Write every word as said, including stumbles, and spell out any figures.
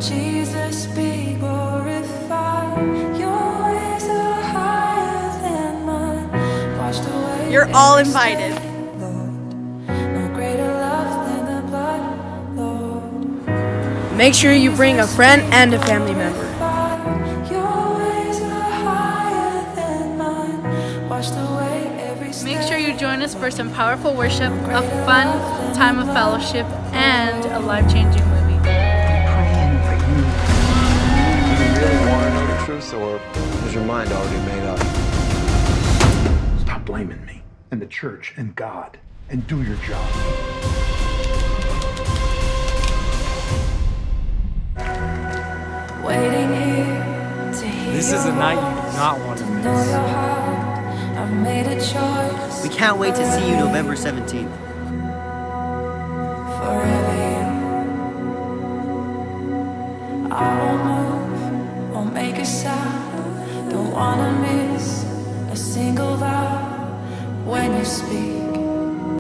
Jesus be glorified. Your ways are higher than mine. Washed away. You're all invited. No greater love than the blood, Lord. Make sure you bring a friend and a family member. Your ways are higher than mine. Washed away every Make sure you join us for some powerful worship, a fun time of fellowship, and a life-changing movie. Praying for you. Do you really want to know the truth, or is your mind already made up? Stop blaming me and the church and God, and do your job. Waiting here to hear This is a night you do not want to know your miss. heart. I've made a choice. We can't wait to see you November seventeenth. Forever you. I won't move, won't make a sound. Don't wanna miss a single vow when you speak.